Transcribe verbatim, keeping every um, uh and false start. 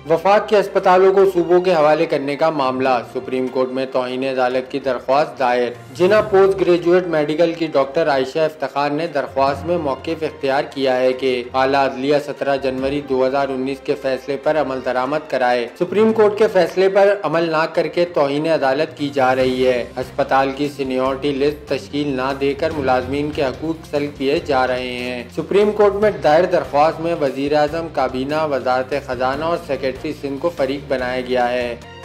वफाक के अस्पतालों को सूबों के हवाले करने का मामला, सुप्रीम कोर्ट में तौहीन अदालत की दरख्वास्त दायर। जिना पोस्ट ग्रेजुएट मेडिकल की डॉक्टर आयशा इफ्तिखार ने दरख्वास्त में मौक़िफ़ इख्तियार किया है कि आला अदलिया सत्रह जनवरी दो हजार उन्नीस के फैसले पर अमल दरामद कराए। सुप्रीम कोर्ट के फैसले पर अमल न करके तौहीन अदालत की जा रही है। अस्पताल की सीनियरिटी लिस्ट तश्कील न देकर मुलाजमीन के हकूक सल्ब किए जा रहे हैं। सुप्रीम कोर्ट में दायर दरख्वास्त में वज़ीर आज़म, काबीना, वज़ारत खजाना और सेक्रेटरी सिंध को फरीक बनाया गया है।